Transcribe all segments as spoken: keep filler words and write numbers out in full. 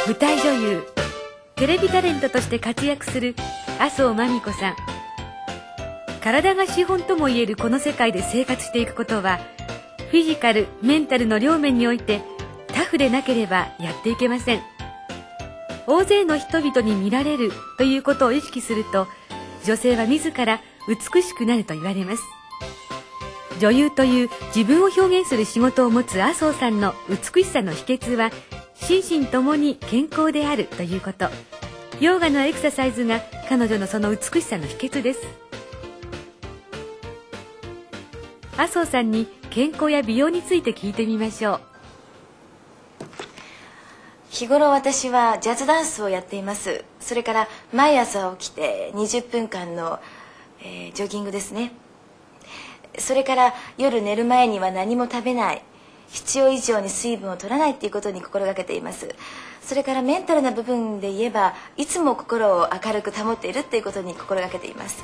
舞台女優、テレビタレントとして活躍する麻生真美子さん。体が資本ともいえるこの世界で生活していくことは、フィジカル、メンタルの両面においてタフでなければやっていけません。大勢の人々に見られるということを意識すると、女性は自ら美しくなると言われます。女優という自分を表現する仕事を持つ麻生さんの美しさの秘訣は、心身ともに健康であるということ。ヨガのエクササイズが彼女のその美しさの秘訣です。麻生さんに健康や美容について聞いてみましょう。 日頃私はジャズダンスをやっています。それから毎朝起きてにじゅっぷんかんの、えー、ジョギングですね。それから夜寝る前には何も食べない、必要以上に水分を取らないっていうことに心がけています。それからメンタルな部分で言えば、いつも心を明るく保っているっていうことに心がけています。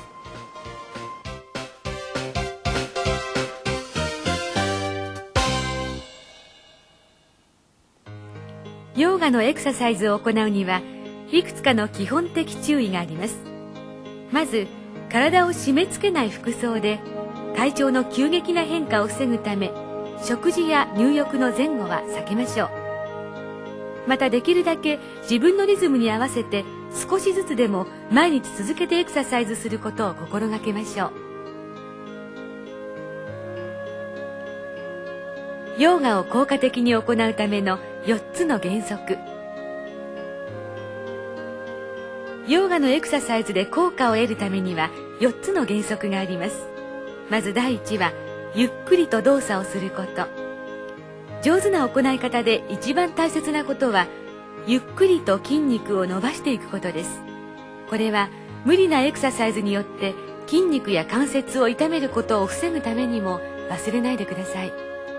ヨガのエクササイズを行うにはいくつかの基本的注意があります。まず、体を締め付けない服装で体調の急激な変化を防ぐため、食事や入浴の前後は避けましょう。またできるだけ自分のリズムに合わせて少しずつでも毎日続けてエクササイズすることを心がけましょう。ヨガを効果的に行うためのよっつの原則。ヨガのエクササイズで効果を得るためにはよっつの原則があります。まず第一は、ゆっくりと動作をすること。上手な行い方で一番大切なことは、ゆっくりと筋肉を伸ばしていくことです。これは無理なエクササイズによって筋肉や関節を痛めることを防ぐためにも忘れないでください。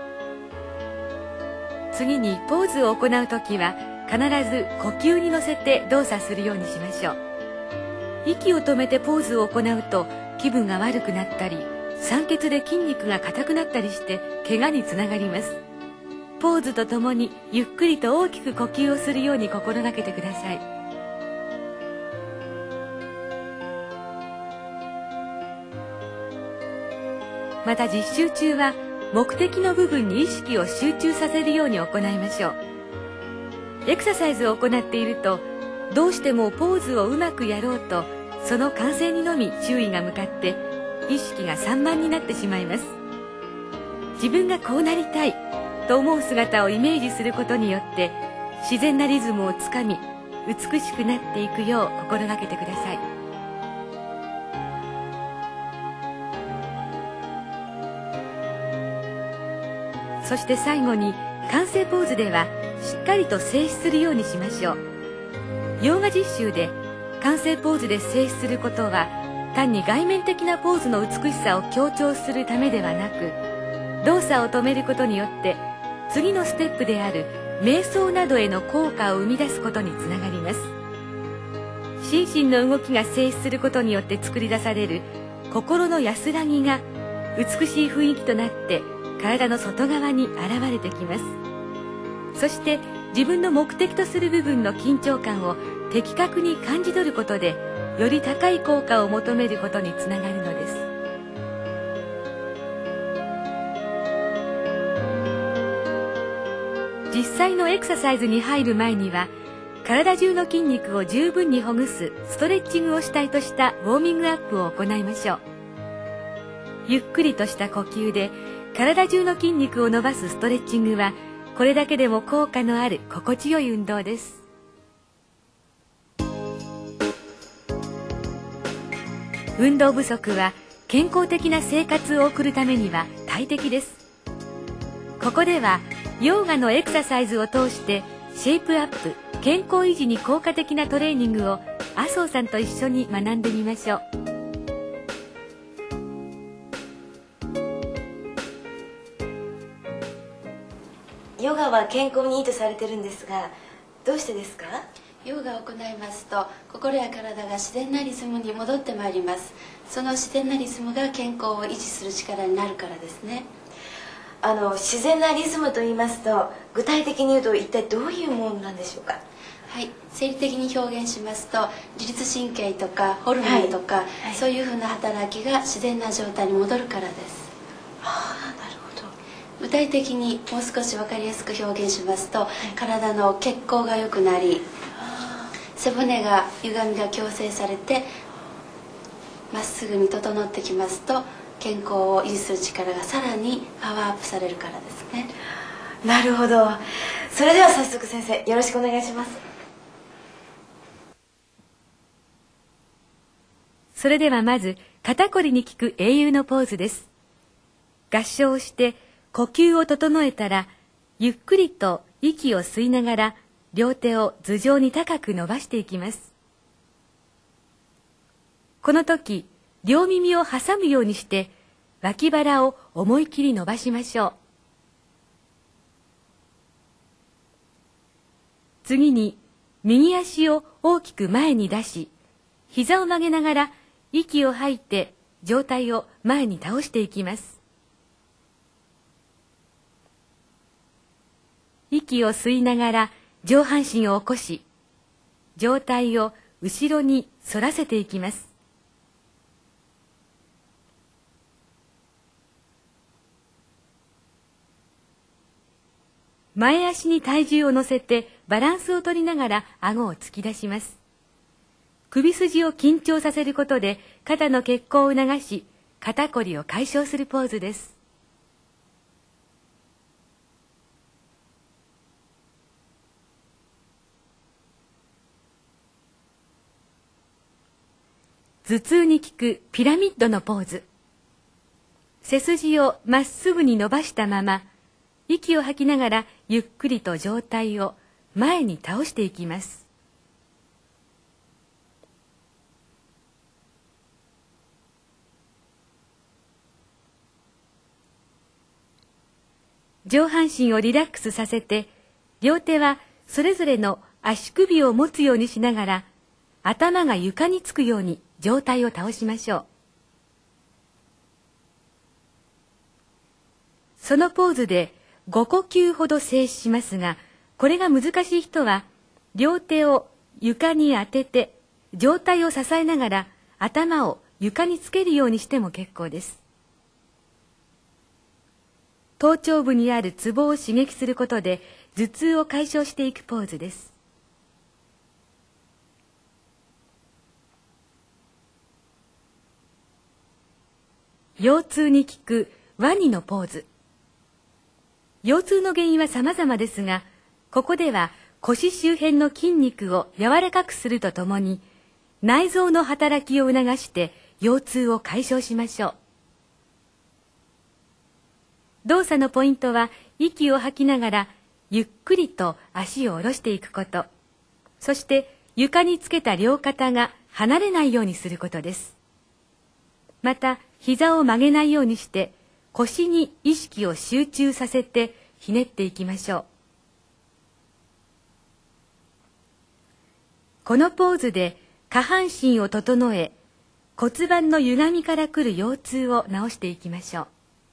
次にポーズを行うときは必ず呼吸に乗せて動作するようにしましょう。息を止めてポーズを行うと気分が悪くなったり、酸欠で筋肉が硬くなったりして怪我につながります。ポーズとともにゆっくりと大きく呼吸をするように心がけてください。また実習中は目的の部分に意識を集中させるように行いましょう。エクササイズを行っていると、どうしてもポーズをうまくやろうとその完成にのみ注意が向かって意識が散漫になってしまいます。自分がこうなりたいと思う姿をイメージすることによって自然なリズムをつかみ、美しくなっていくよう心がけてください。そして最後に完成ポーズではしっかりと静止するようにしましょう。ヨガ実習で完成ポーズで静止することは単に外面的なポーズの美しさを強調するためではなく、動作を止めることによって次のステップである瞑想などへの効果を生み出すことにつながります。心身の動きが静止することによって作り出される心の安らぎが美しい雰囲気となって体の外側に現れてきます。そして自分の目的とする部分の緊張感を的確に感じ取ることで、より高い効果を求めることにつながるのです。実際のエクササイズに入る前には、体中の筋肉を十分にほぐすストレッチングを主体としたウォーミングアップを行いましょう。ゆっくりとした呼吸で体中の筋肉を伸ばすストレッチングは、これだけでも効果のある心地よい運動です。運動不足は健康的な生活を送るためには大敵です。ここではヨガのエクササイズを通してシェイプアップ、健康維持に効果的なトレーニングを麻生さんと一緒に学んでみましょう。 ヨガは健康にいいとされてるんですが、どうしてですか？ ヨガを行いますと心や体が自然なリズムに戻ってまいります。その自然なリズムが健康を維持する力になるからですね。 あの自然なリズムと言いますと、具体的に言うと一体どういうものなんでしょうか？ はい、生理的に表現しますと自律神経とかホルモンとか、はいはい、そういうふうな働きが自然な状態に戻るからです。 ああ、なるほど。 具体的にもう少し分かりやすく表現しますと、はい、体の血行が良くなり、背骨が歪みが矯正されてまっすぐに整ってきますと、健康を維持する力がさらにパワーアップされるからですね。 なるほど。それでは早速先生、よろしくお願いします。 それではまず肩こりに効く英雄のポーズです。合掌して呼吸を整えたら、ゆっくりと息を吸いながら両手を頭上に高く伸ばしていきます。この時、両耳を挟むようにして脇腹を思い切り伸ばしましょう。次に右足を大きく前に出し、膝を曲げながら息を吐いて上体を前に倒していきます。息を吸いながら上半身を起こし、上体を後ろに反らせていきます。前足に体重を乗せてバランスを取りながら顎を突き出します。首筋を緊張させることで肩の血行を促し、肩こりを解消するポーズです。頭痛に効くピラミッドのポーズ。背筋をまっすぐに伸ばしたまま、息を吐きながらゆっくりと上体を前に倒していきます。上半身をリラックスさせて、両手はそれぞれの足首を持つようにしながら、頭が床につくように上体を倒しましょう。そのポーズでご呼吸ほど静止しますが、これが難しい人は両手を床に当てて上体を支えながら頭を床につけるようにしても結構です。頭頂部にあるツボを刺激することで頭痛を解消していくポーズです。腰痛に効くワニのポーズ。腰痛の原因は様々ですが、ここでは腰周辺の筋肉を柔らかくするとともに、内臓の働きを促して腰痛を解消しましょう。動作のポイントは、息を吐きながらゆっくりと足を下ろしていくこと、そして床につけた両肩が離れないようにすることです。また、膝を曲げないようにして、腰に意識を集中させてひねっていきましょう。このポーズで下半身を整え、骨盤の歪みからくる腰痛を治していきましょう。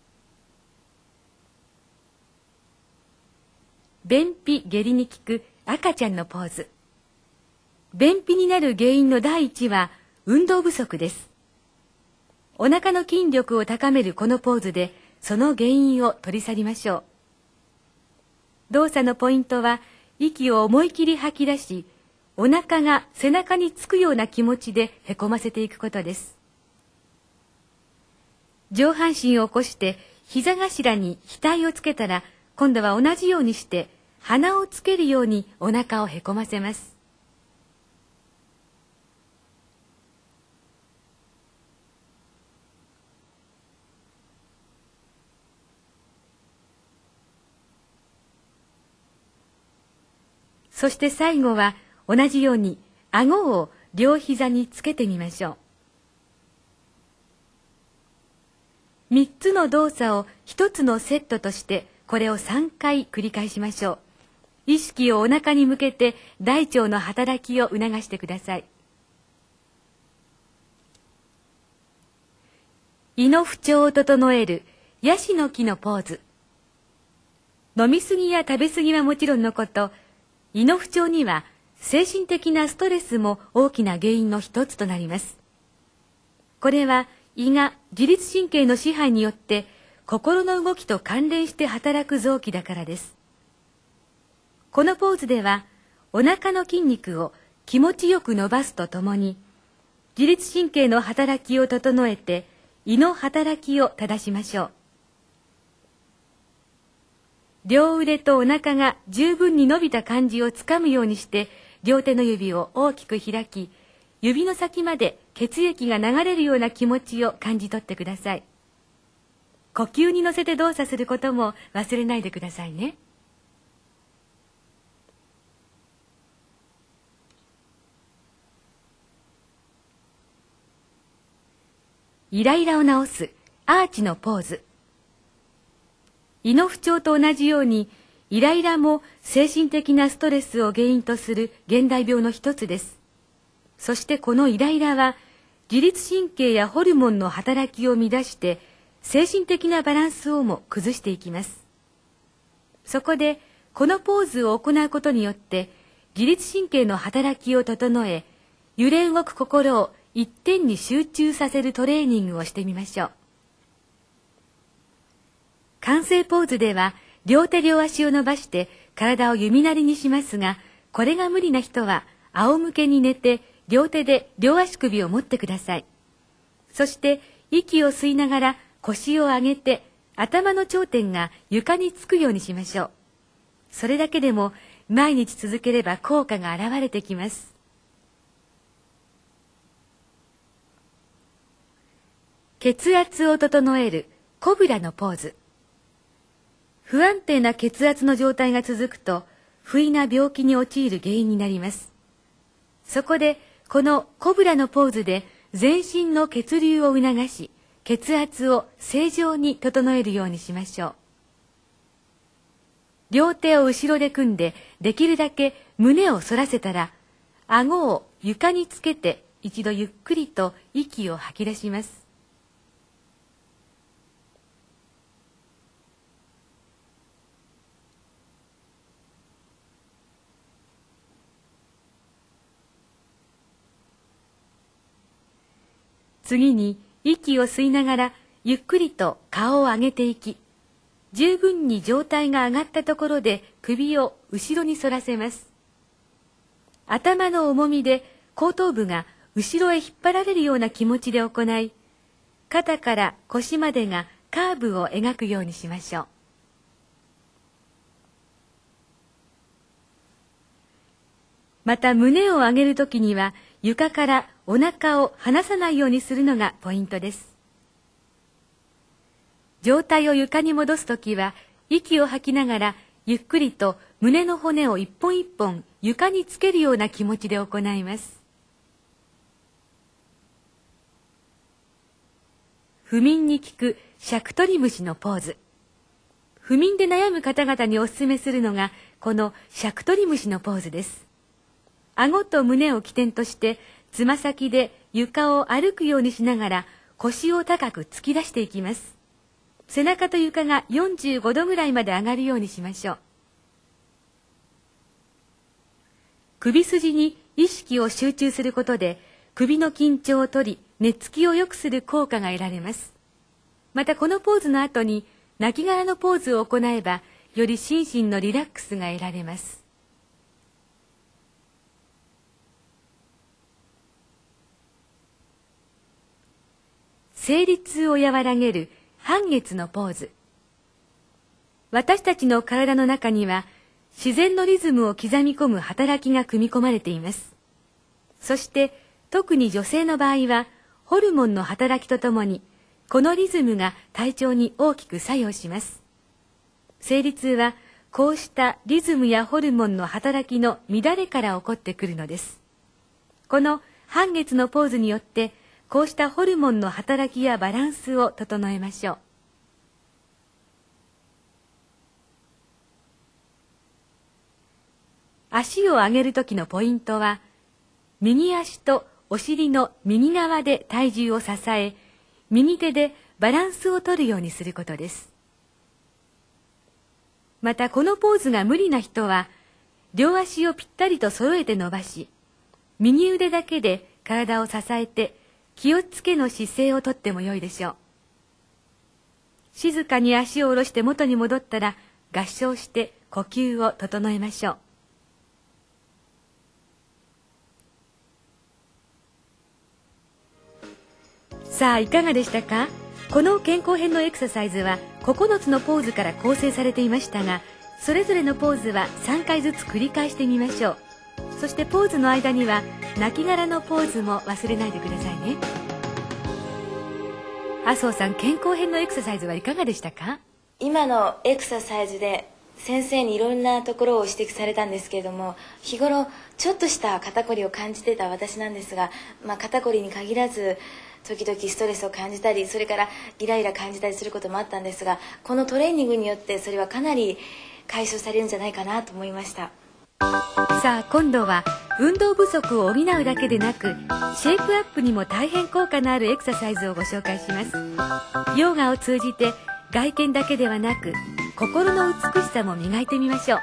便秘下痢に効く赤ちゃんのポーズ。便秘になる原因の第一は運動不足です。お腹の筋力を高めるこのポーズでその原因を取り去りましょう。動作のポイントは、息を思い切り吐き出し、お腹が背中につくような気持ちでへこませていくことです。上半身を起こして膝頭に額をつけたら、今度は同じようにして鼻をつけるようにお腹をへこませます。そして最後は同じように顎を両膝につけてみましょう。みっつの動作をひとつのセットとしてこれをさんかい繰り返しましょう。意識をお腹に向けて大腸の働きを促してください。胃の不調を整えるヤシの木のポーズ。飲みすぎや食べすぎはもちろんのこと、胃の不調には精神的なストレスも大きな原因の一つとなります。これは胃が自律神経の支配によって心の動きと関連して働く臓器だからです。このポーズではお腹の筋肉を気持ちよく伸ばすとともに、自律神経の働きを整えて胃の働きを正しましょう。両腕とお腹が十分に伸びた感じをつかむようにして両手の指を大きく開き、指の先まで血液が流れるような気持ちを感じ取ってください。呼吸に乗せて動作することも忘れないでくださいね。イライラを治すアーチのポーズ。胃の不調と同じように、イライラも精神的なストレスを原因とする現代病の一つです。そしてこのイライラは、自律神経やホルモンの働きを乱して、精神的なバランスをも崩していきます。そこで、このポーズを行うことによって、自律神経の働きを整え、揺れ動く心を一点に集中させるトレーニングをしてみましょう。完成ポーズでは両手両足を伸ばして体を弓なりにしますが、これが無理な人は仰向けに寝て両手で両足首を持ってください。そして息を吸いながら腰を上げて頭の頂点が床につくようにしましょう。それだけでも毎日続ければ効果が現れてきます。血圧を整えるコブラのポーズ。不安定な血圧の状態が続くと、不意な病気に陥る原因になります。そこで、このコブラのポーズで全身の血流を促し、血圧を正常に整えるようにしましょう。両手を後ろで組んで、できるだけ胸を反らせたら、顎を床につけて一度ゆっくりと息を吐き出します。次に息を吸いながらゆっくりと顔を上げていき、十分に上体が上がったところで首を後ろに反らせます。頭の重みで後頭部が後ろへ引っ張られるような気持ちで行い、肩から腰までがカーブを描くようにしましょう。また胸を上げるときには床からお腹を離さないようにするのがポイントです。上体を床に戻すときは息を吐きながらゆっくりと胸の骨を一本一本床につけるような気持ちで行います。不眠に効くシャクトリムシのポーズ。不眠で悩む方々にお勧めするのがこのシャクトリムシのポーズです。顎と胸を起点としてつま先で床を歩くようにしながら腰を高く突き出していきます。背中と床がよんじゅうごどぐらいまで上がるようにしましょう。首筋に意識を集中することで首の緊張を取り寝つきを良くする効果が得られます。またこのポーズの後に亡骸のポーズを行えばより心身のリラックスが得られます。生理痛を和らげる半月のポーズ。私たちの体の中には自然のリズムを刻み込む働きが組み込まれています。そして特に女性の場合はホルモンの働きとともにこのリズムが体調に大きく作用します。生理痛はこうしたリズムやホルモンの働きの乱れから起こってくるのです。この半月のポーズによってこうしたホルモンの働きやバランスを整えましょう。足を上げるときのポイントは、右足とお尻の右側で体重を支え、右手でバランスを取るようにすることです。またこのポーズが無理な人は、 両足をぴったりと揃えて伸ばし、右腕だけで体を支えて気をつけの姿勢をとってもよいでしょう。静かに足を下ろして元に戻ったら合掌して呼吸を整えましょう。さあいかがでしたか？この健康編のエクササイズはここのつのポーズから構成されていましたが、それぞれのポーズはさんかいずつ繰り返してみましょう。そしてポーズの間には亡骸のポーズも忘れないでくださいね。麻生さん、健康編のエクササイズはいかがでしたか？ 今のエクササイズで先生にいろんなところを指摘されたんですけれども、日頃ちょっとした肩こりを感じてた私なんですが、まあ、肩こりに限らず時々ストレスを感じたり、それからイライラ感じたりすることもあったんですが、このトレーニングによってそれはかなり解消されるんじゃないかなと思いました。 さあ今度は運動不足を補うだけでなく、シェイプアップにも大変効果のあるエクササイズをご紹介します。ヨガを通じて外見だけではなく心の美しさも磨いてみましょう。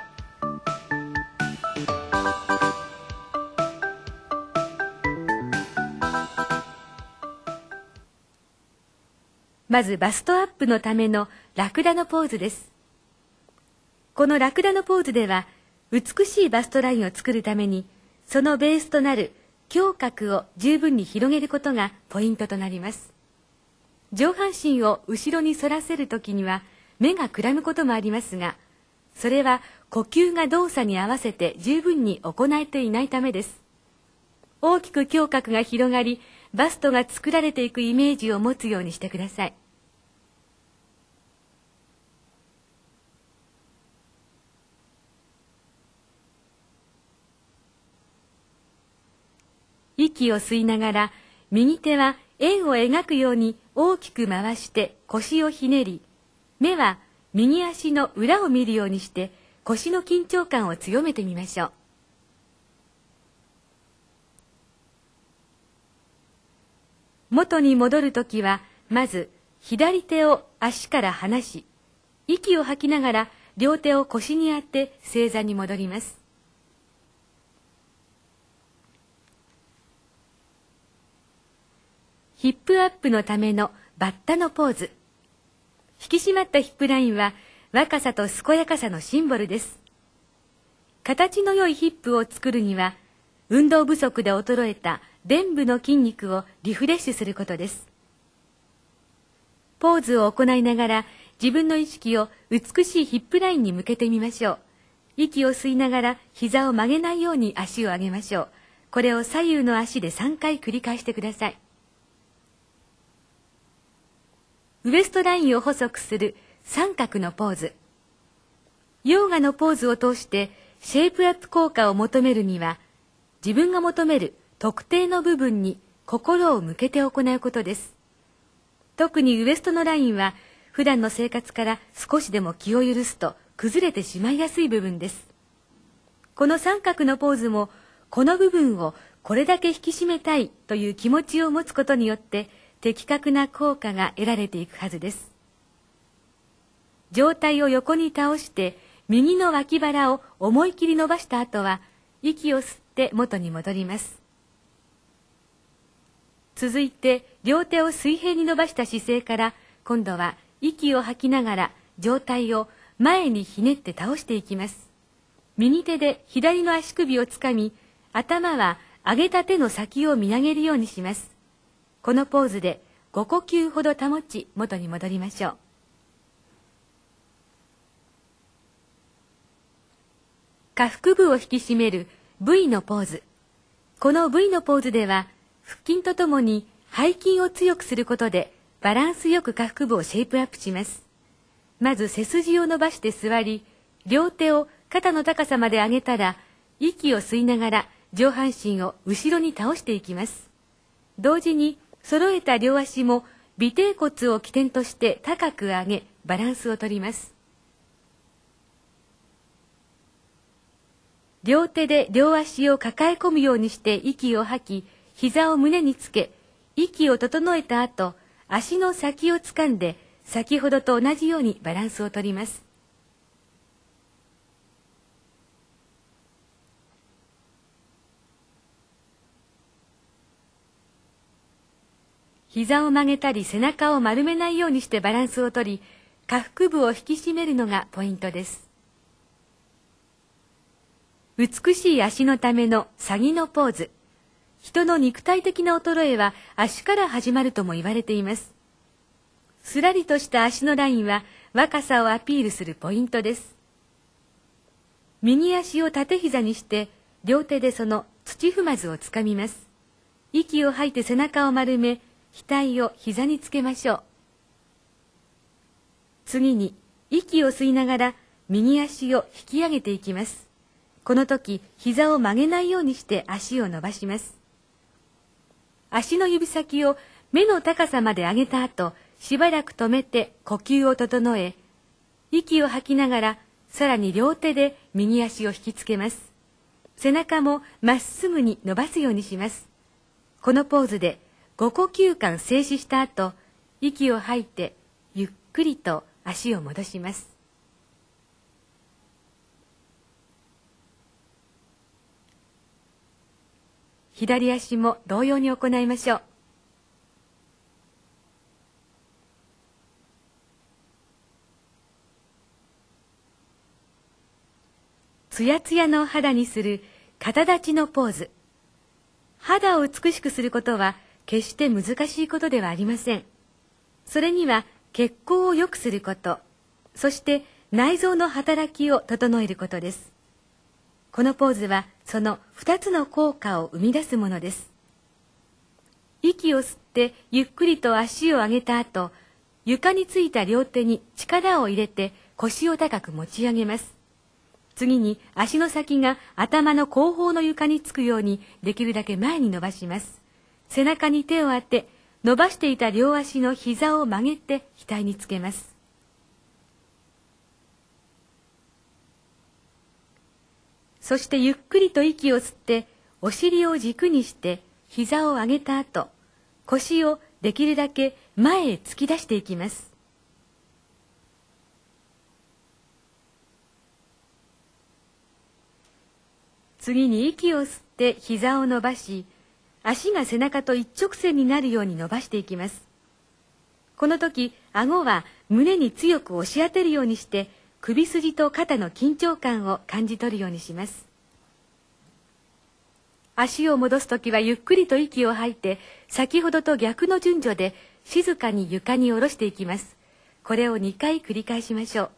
まずバストアップのためのラクダのポーズです。このラクダのポーズでは美しいバストラインを作るために、そのベースとなる胸郭を十分に広げることがポイントとなります。上半身を後ろに反らせるときには目がくらむこともありますが、それは呼吸が動作に合わせて十分に行えていないためです。大きく胸郭が広がり、バストが作られていくイメージを持つようにしてください。息を吸いながら、右手は円を描くように大きく回して腰をひねり、目は右足の裏を見るようにして腰の緊張感を強めてみましょう。元に戻るときは、まず左手を足から離し、息を吐きながら両手を腰に当て正座に戻ります。ヒップアップのためのバッタのポーズ。引き締まったヒップラインは若さと健やかさのシンボルです。形の良いヒップを作るには、運動不足で衰えた臀部の筋肉をリフレッシュすることです。ポーズを行いながら自分の意識を美しいヒップラインに向けてみましょう。息を吸いながら膝を曲げないように足を上げましょう。これを左右の足でさんかい繰り返してください。ウエストラインを細くする三角のポーズ。ヨーガのポーズを通してシェイプアップ効果を求めるには、自分が求める特定の部分に心を向けて行うことです。特にウエストのラインは普段の生活から少しでも気を許すと崩れてしまいやすい部分です。この三角のポーズも、この部分をこれだけ引き締めたいという気持ちを持つことによって的確な効果が得られていくはずです。上体を横に倒して右の脇腹を思い切り伸ばした後は、息を吸って元に戻ります。続いて両手を水平に伸ばした姿勢から、今度は息を吐きながら上体を前にひねって倒していきます。右手で左の足首をつかみ、頭は上げた手の先を見上げるようにします。このポーズでご呼吸ほど保ち元に戻りましょう。下腹部を引き締める V のポーズ。この V のポーズでは、腹筋とともに背筋を強くすることでバランスよく下腹部をシェイプアップします。まず背筋を伸ばして座り、両手を肩の高さまで上げたら、息を吸いながら上半身を後ろに倒していきます。同時に揃えた両足も尾てい骨を起点として高く上げ、バランスをとります。両手で両足を抱え込むようにして息を吐き、膝を胸につけ、息を整えた後、足の先を掴んで、先ほどと同じようにバランスをとります。 膝を曲げたり背中を丸めないようにしてバランスをとり、下腹部を引き締めるのがポイントです。美しい足のためのサギのポーズ。人の肉体的な衰えは足から始まるとも言われています。すらりとした足のラインは若さをアピールするポイントです。右足を縦膝にして両手でその土踏まずをつかみます。息を吐いて背中を丸め、額を膝につけましょう。次に息を吸いながら右足を引き上げていきます。この時膝を曲げないようにして足を伸ばします。足の指先を目の高さまで上げた後、しばらく止めて呼吸を整え、息を吐きながらさらに両手で右足を引きつけます。背中もまっすぐに伸ばすようにします。このポーズでご呼吸間静止した後、息を吐いてゆっくりと足を戻します。左足も同様に行いましょう。つやつやの肌にする肩立ちのポーズ。肌を美しくすることは決して難しいことではありません。それには血行を良くすること、そして内臓の働きを整えることです。このポーズはその二つの効果を生み出すものです。息を吸ってゆっくりと足を上げた後、床についた両手に力を入れて腰を高く持ち上げます。次に足の先が頭の後方の床につくようにできるだけ前に伸ばします。背中に手を当て、伸ばしていた両足の膝を曲げて額につけます。そしてゆっくりと息を吸ってお尻を軸にして膝を上げた後、腰をできるだけ前へ突き出していきます。次に息を吸って膝を伸ばし、足が背中と一直線になるように伸ばしていきます。この時、顎は胸に強く押し当てるようにして、首筋と肩の緊張感を感じ取るようにします。足を戻す時はゆっくりと息を吐いて、先ほどと逆の順序で静かに床に下ろしていきます。これをにかい繰り返しましょう。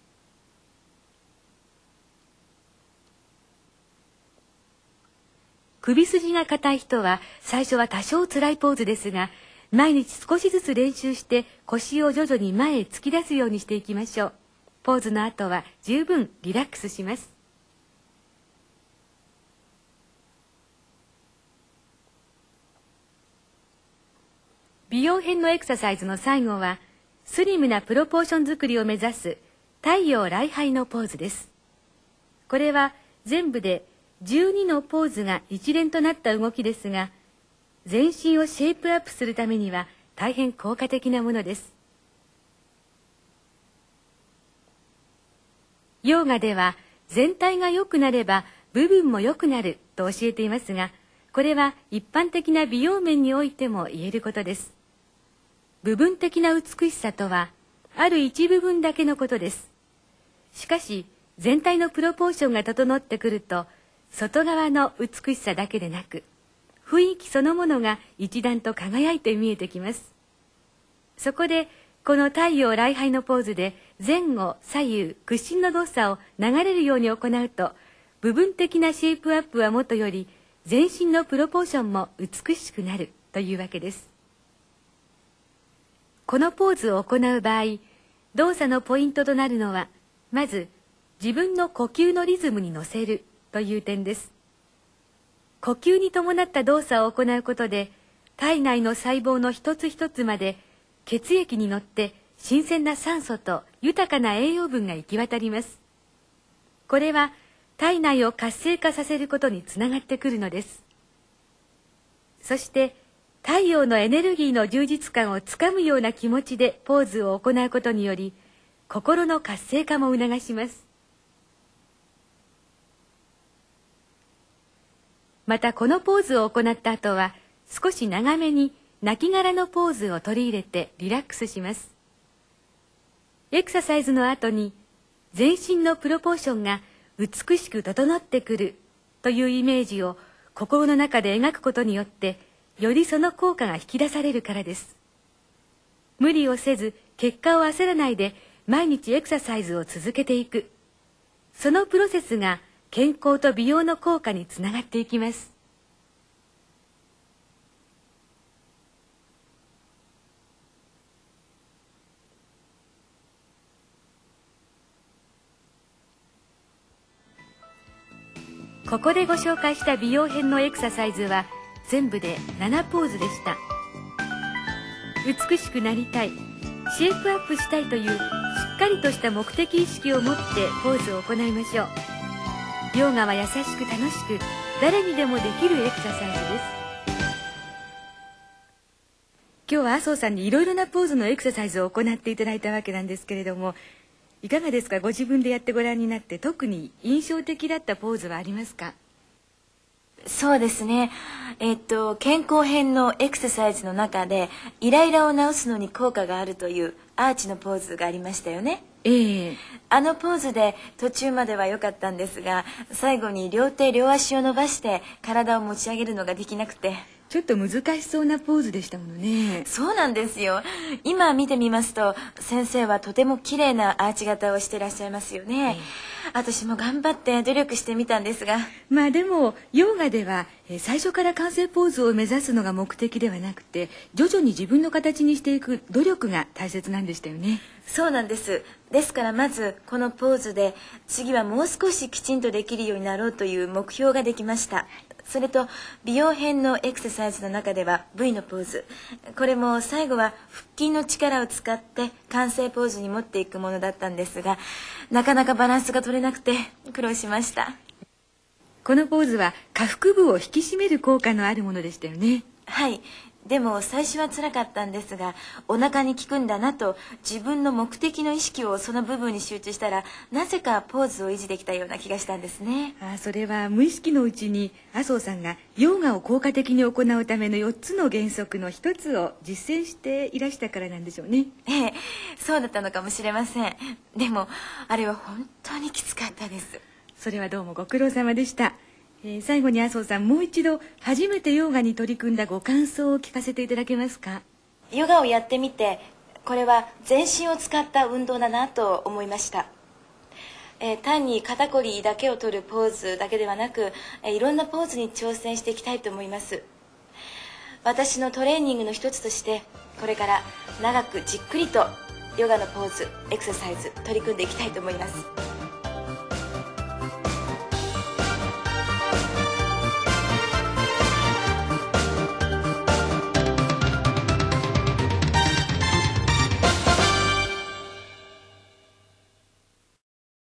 首筋が硬い人は最初は多少辛いポーズですが、毎日少しずつ練習して腰を徐々に前へ突き出すようにしていきましょう。ポーズの後は十分リラックスします。美容編のエクササイズの最後は、スリムなプロポーション作りを目指す太陽礼拝のポーズです。これは全部でじゅうにのポーズが一連となった動きですが、全身をシェイプアップするためには大変効果的なものです。ヨーガでは全体が良くなれば部分も良くなると教えていますが、これは一般的な美容面においても言えることです。部分的な美しさとはある一部分だけのことです。しかし全体のプロポーションが整ってくると、外側の美しさだけでなく、雰囲気そのものが一段と輝いて見えてきます。そこでこの太陽礼拝のポーズで前後左右屈伸の動作を流れるように行うと、部分的なシェイプアップはもとより全身のプロポーションも美しくなるというわけです。このポーズを行う場合、動作のポイントとなるのは、まず自分の呼吸のリズムに乗せるという点です。呼吸に伴った動作を行うことで、体内の細胞の一つ一つまで血液に乗って新鮮な酸素と豊かな栄養分が行き渡ります。これは体内を活性化させることにつながってくるのです。そして太陽のエネルギーの充実感をつかむような気持ちでポーズを行うことにより、心の活性化も促します。またこのポーズを行った後は、少し長めに亡骸のポーズを取り入れてリラックスします。エクササイズの後に全身のプロポーションが美しく整ってくるというイメージを心の中で描くことによって、よりその効果が引き出されるからです。無理をせず、結果を焦らないで毎日エクササイズを続けていく。そのプロセスが健康と美容の効果につながっていきます。ここでご紹介した美容編のエクササイズは全部でななポーズでした。美しくなりたい、シェイプアップしたいというしっかりとした目的意識を持ってポーズを行いましょう。ヨガは優しく楽しく誰にでもできるエクササイズです。今日は麻生さんにいろいろなポーズのエクササイズを行っていただいたわけなんですけれども、いかがですか？ご自分でやってご覧になって特に印象的だったポーズはありますか？ そうですね、えっと健康編のエクササイズの中でイライラを治すのに効果があるというアーチのポーズがありましたよね。 ええ、 あのポーズで途中までは良かったんですが、最後に両手両足を伸ばして体を持ち上げるのができなくて、 ちょっと難しそうなポーズでしたものね。 そうなんですよ。今見てみますと先生はとても綺麗なアーチ型をしてらっしゃいますよね。私も頑張って努力してみたんですが、 まあでもヨガではえ最初から完成ポーズを目指すのが目的ではなくて、徐々に自分の形にしていく努力が大切なんでしたよね。 そうなんです。ですからまずこのポーズで次はもう少しきちんとできるようになろうという目標ができました。それと美容編のエクササイズの中では ブイ のポーズ、これも最後は腹筋の力を使って完成ポーズに持っていくものだったんですが、なかなかバランスが取れなくて苦労しました。 このポーズは下腹部を引き締める効果のあるものでしたよね。 はい、でも最初は辛かったんですが、お腹に効くんだなと自分の目的の意識をその部分に集中したら、なぜかポーズを維持できたような気がしたんですね。 あ、それは無意識のうちに麻生さんがヨガを効果的に行うためのよっつの原則のひとつを実践していらしたからなんでしょうね。 ええ、そうだったのかもしれません。でもあれは本当にきつかったです。 それはどうもご苦労様でした。えー、最後に麻生さん、もう一度初めてヨガに取り組んだご感想を聞かせていただけますか？ ヨガをやってみて、これは全身を使った運動だなと思いました。えー、単に肩こりだけを取るポーズだけではなく、えー、いろんなポーズに挑戦していきたいと思います。私のトレーニングの一つとして、これから長くじっくりとヨガのポーズ、エクササイズ取り組んでいきたいと思います。